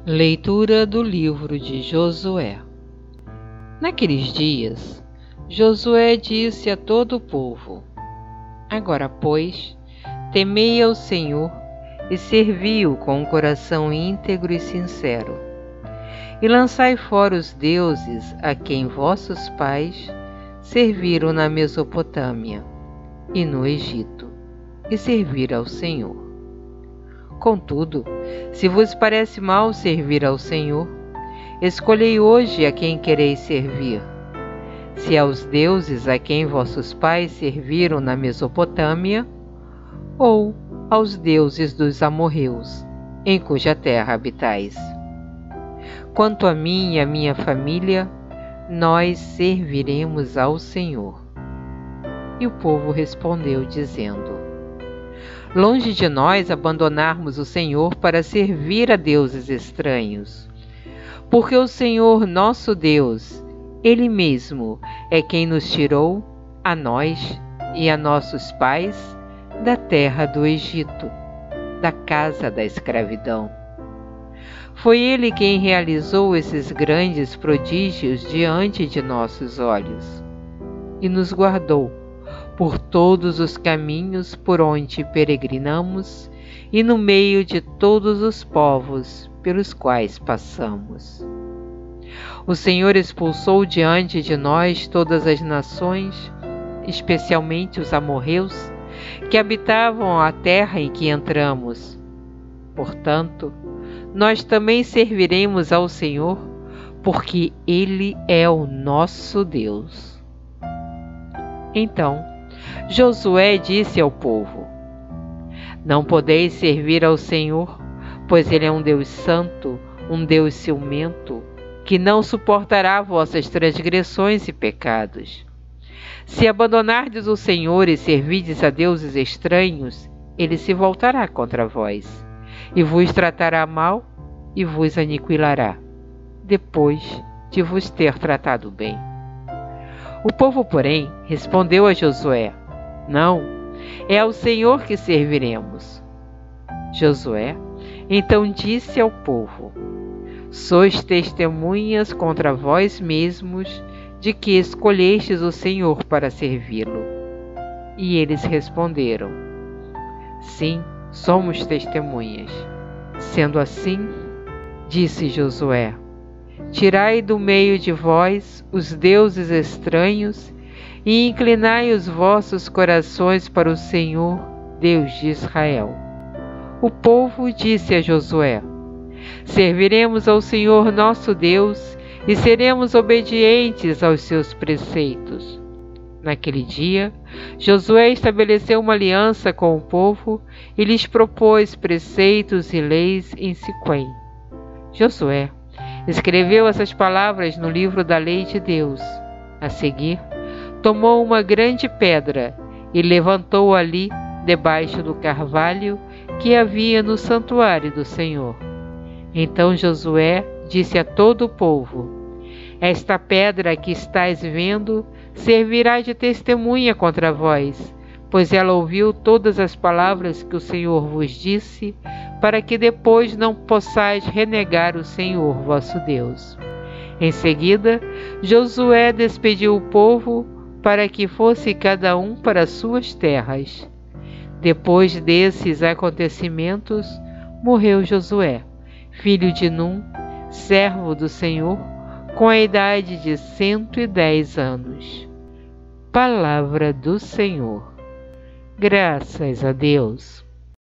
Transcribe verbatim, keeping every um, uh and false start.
Leitura do livro de Josué. Naqueles dias, Josué disse a todo o povo: Agora, pois, temei ao Senhor e servi-o com um coração íntegro e sincero. E lançai fora os deuses a quem vossos pais serviram na Mesopotâmia e no Egito, e servir ao Senhor. Contudo, se vos parece mal servir ao Senhor, escolhei hoje a quem quereis servir: se aos deuses a quem vossos pais serviram na Mesopotâmia, ou aos deuses dos amorreus, em cuja terra habitais. Quanto a mim e a minha família, nós serviremos ao Senhor. E o povo respondeu, dizendo: Longe de nós abandonarmos o Senhor para servir a deuses estranhos, porque o Senhor nosso Deus, Ele mesmo, é quem nos tirou, a nós e a nossos pais, da terra do Egito, da casa da escravidão. Foi Ele quem realizou esses grandes prodígios diante de nossos olhos, e nos guardou por todos os caminhos por onde peregrinamos e no meio de todos os povos pelos quais passamos. O Senhor expulsou diante de nós todas as nações, especialmente os amorreus, que habitavam a terra em que entramos. Portanto, nós também serviremos ao Senhor, porque Ele é o nosso Deus. Então, Josué disse ao povo: Não podeis servir ao Senhor, pois Ele é um Deus santo, um Deus ciumento, que não suportará vossas transgressões e pecados. Se abandonardes o Senhor e servirdes a deuses estranhos, Ele se voltará contra vós, e vos tratará mal e vos aniquilará, depois de vos ter tratado bem. O povo, porém, respondeu a Josué: Não, é ao Senhor que serviremos. Josué então disse ao povo: Sois testemunhas contra vós mesmos de que escolhestes o Senhor para servi-lo. E eles responderam: Sim, somos testemunhas. Sendo assim, disse Josué: Tirai do meio de vós os deuses estranhos e inclinai os vossos corações para o Senhor, Deus de Israel. O povo disse a Josué: Serviremos ao Senhor nosso Deus e seremos obedientes aos seus preceitos. Naquele dia, Josué estabeleceu uma aliança com o povo e lhes propôs preceitos e leis em Siquém. Josué escreveu essas palavras no livro da lei de Deus. A seguir, tomou uma grande pedra e levantou ali, debaixo do carvalho que havia no santuário do Senhor. Então Josué disse a todo o povo: Esta pedra que estáis vendo servirá de testemunha contra vós, pois ela ouviu todas as palavras que o Senhor vos disse, para que depois não possais renegar o Senhor vosso Deus. Em seguida, Josué despediu o povo para que fosse cada um para suas terras. Depois desses acontecimentos, morreu Josué, filho de Num, servo do Senhor, com a idade de cento e dez anos. Palavra do Senhor. Graças a Deus.